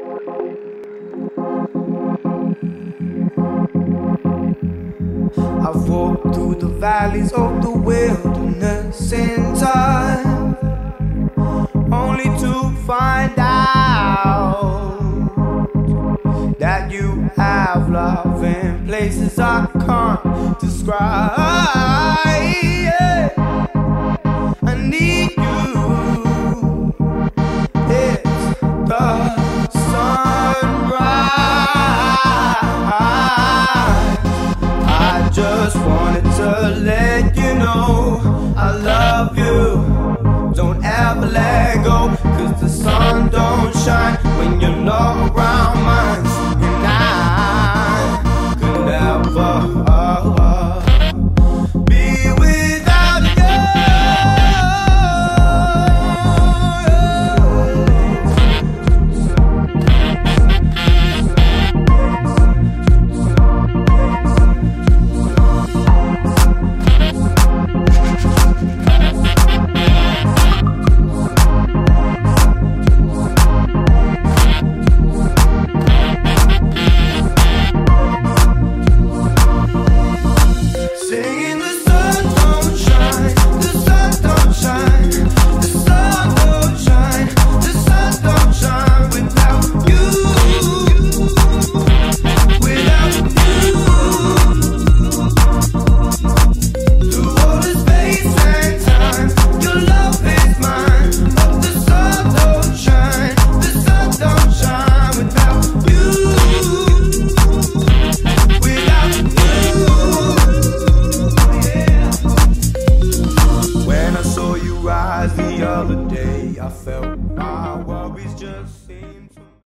I've walked through the valleys of the wilderness in time, only to find out that you have love in places I can't describe. Yeah. I need you. It's the just wanted to let you know I love you. Don't ever let go, 'cause the sun don't shine when you're not around mine. And I could never be without you. The other day I felt my worries just seemed